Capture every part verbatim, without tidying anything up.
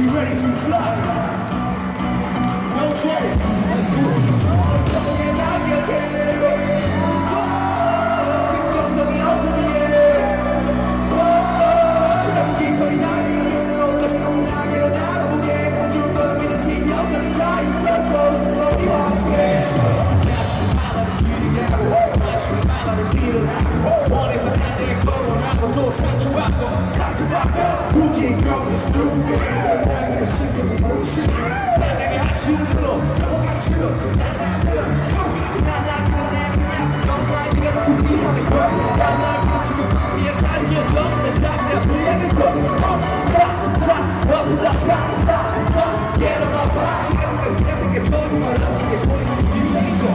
you ready to fly? No joke, let's do it. 긍정적인 어둠이에 깃털이 날개가 다시 너무 나게로 날아보게 해줄 거라 믿은 신념들은 다 있어 소리 없게 말하는 길이 가고 마치는 말하는 길을 하고 원해서 난내 걸어가고 또 상처받고 상처받고 Who can go to stupid 나에게 신경을 모르시 난 내게 아치를 들어 아치를 난 나를 난 나를 넌 나에게 준비하는 걸 난 나를 지금 위에 달지어 넌내 잡내 불리는 걸 Get on my body 이렇게 보는 걸 이게 보이는 뒤에 있고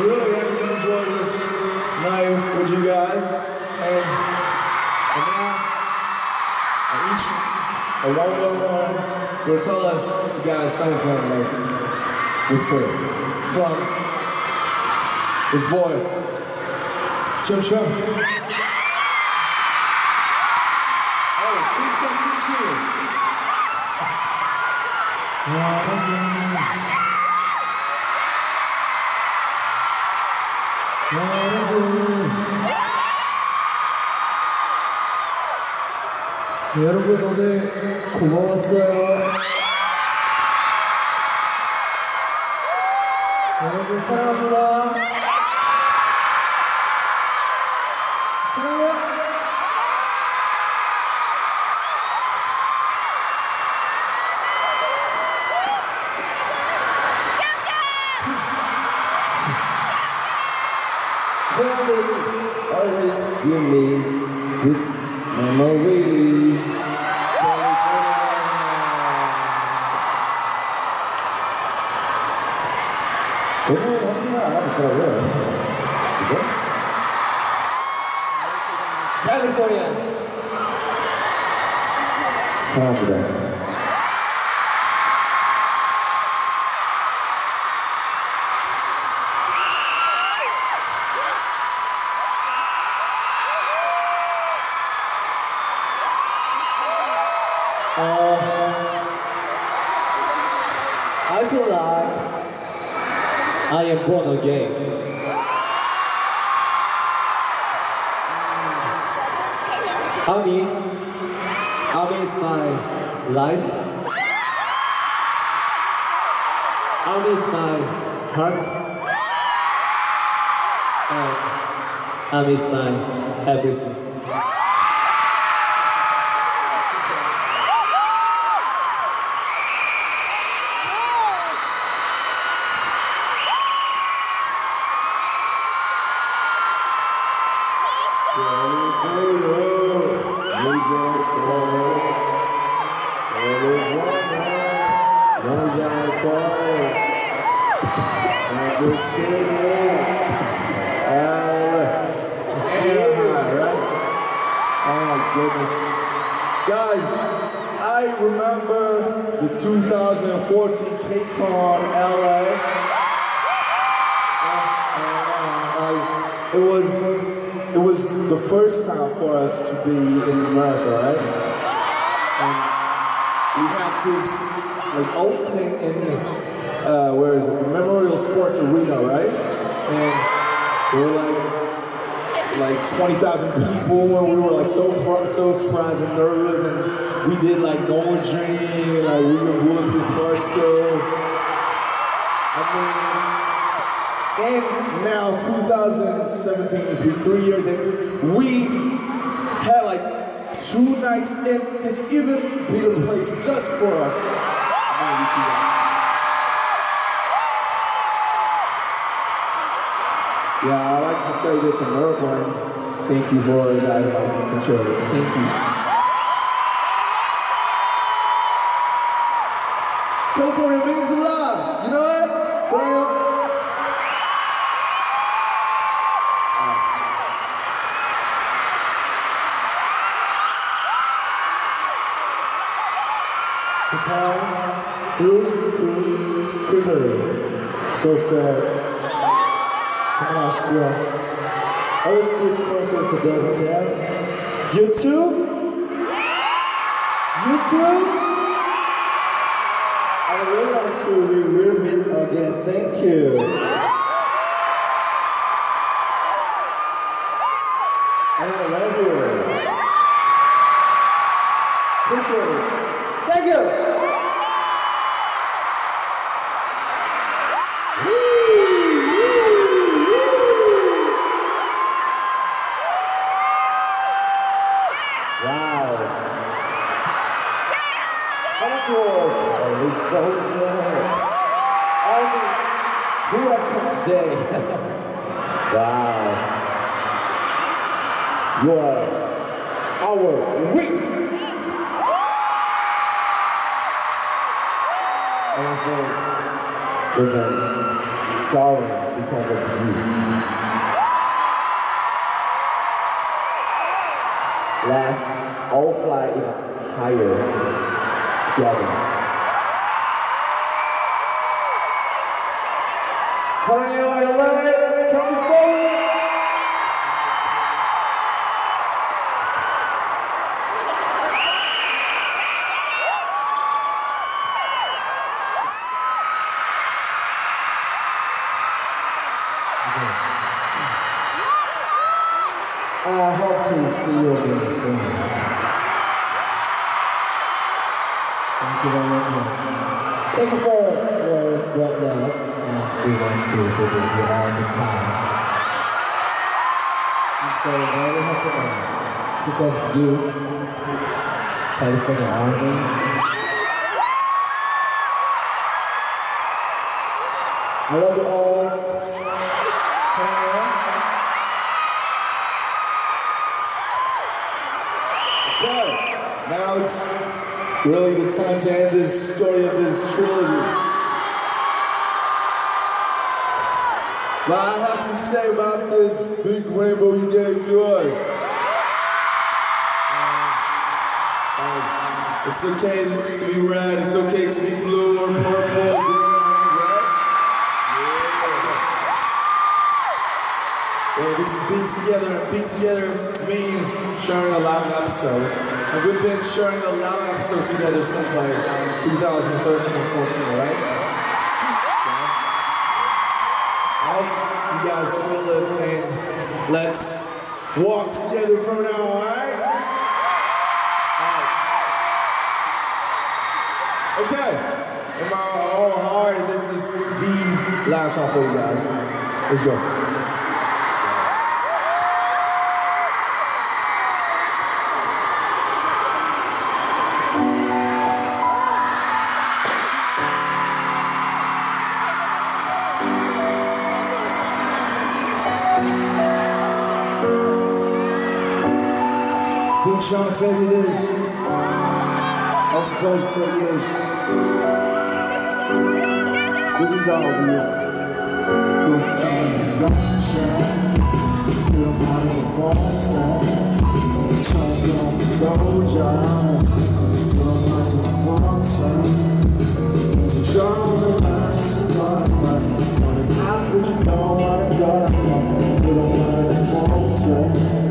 really happy to enjoy this night with you guys. And, and now, on each, a one by one, will tell us you guys something like we're free. From this boy, Chim Chim. Oh, please say Chim Chim. 여러분 오늘 고마웠어요. 여러분 사랑합니다. 사랑해요. Family always give me good memories. 저는 한국말 알아듣더라고요. 그죠? 캘리포니아. 사랑합니다. Uh, I feel like I am born again. Ami, Ami is my life. Ami is my heart. And Ami is my everything. Anaheim, right? Oh my goodness. Guys, I remember the two thousand fourteen K-Con L A. I, it was it was the first time for us to be in America, right? And we had this like opening in uh, where is it? The Memorial Sports Arena, right? And there were like like twenty thousand people, and we were like so so surprised and nervous, and we did like No More Dream, like we were Bulletproof Part two. I mean, and now two thousand seventeen, it's been three years, and we had like two nights in this even bigger place just for us. Oh, you see that? Yeah, I like to say this in America, and thank you for it, guys, like, sincerely. Thank you. California means a lot, you know what? Try it. The time flew too quickly. So sad. 정말 아쉽고요. I wish this concert doesn't end. You too? You too? I'll wait until we will meet again. Thank you. And I love you. Appreciate it. Thank you. Wow. California. Army, who have come today? Wow. You are our Wings. And I think we've been sorry because of you. Let's all fly even higher together. 사랑해요, 엘에이, California. I hope to see you again soon. Thank you very much. Thank you for your great love, and we want to be with you all the time. I'm so very happy now because of you, California Army. I love you all. Okay, now it's really the time to end this story of this trilogy. What I have to say about this big rainbow you gave to us. Uh, it's okay to be red, it's okay to be blue or purple, green, orange, right? Yeah. Yeah, this is being together. Being together means sharing a lot of episodes. And we've been sharing a lot of episodes together since like two thousand thirteen and fourteen, right? Yeah. I hope you guys feel it, and let's walk together from now, alright? Alright. Okay. In my own heart, this is the last song for you guys. Let's go. Been trying to tell you this. I was supposed to tell you this. This is all for you. Cocaine, gotcha. You don't want to monster. Chunk on roja. You don't want to monster. You don't want to monster. Tell me how could you don't want to go. You don't want to monster.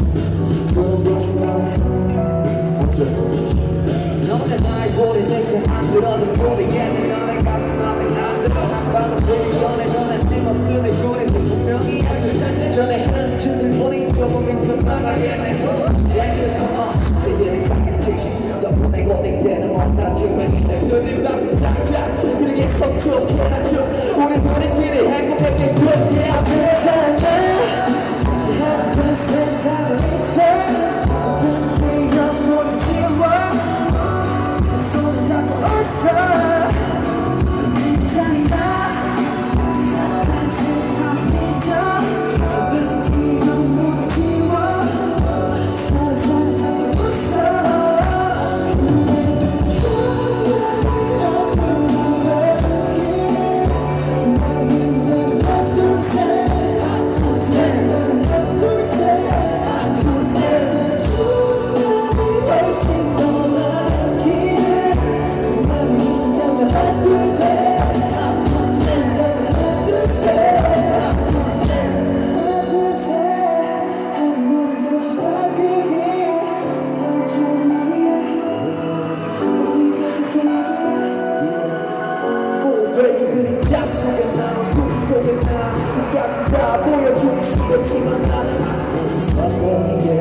너네 나의 고리 내게 안 들어도 모르겠네 너네 가슴 안에 안 들어 한 방울 보기 전에 너네 힘없으니 고리도 분명히 했을 텐데 너네 흔들들 보니 조금 있으면 나가겠네 그래서 너희들이 작은 짓이 덕분에 고딩되는 못한 지금 내 손님 박수 착착 그러게 성적해 하죠 우리 우리끼리 행복하게 그렇게 괜찮아 다시 하나 둘셋 하면 괜찮아 보여주기 싫었지만 나는 아직 멈춰서